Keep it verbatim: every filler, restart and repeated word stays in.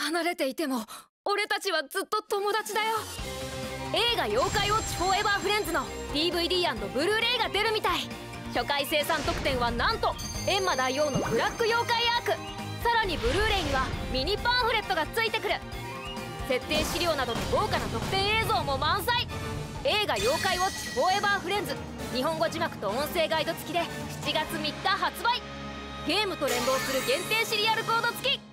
離れていても俺たちはずっと友達だよ。映画「妖怪ウォッチフォーエバーフレンズ」の ディーブイディー& ブルーレイが出るみたい。初回生産特典はなんと閻魔大王のブラック妖怪アーク。さらにブルーレイにはミニパンフレットがついてくる。設定資料などの豪華な特典映像も満載。映画「妖怪ウォッチフォーエバーフレンズ」日本語字幕と音声ガイド付きでしちがつみっか発売。ゲームと連動する限定シリアルコード付き。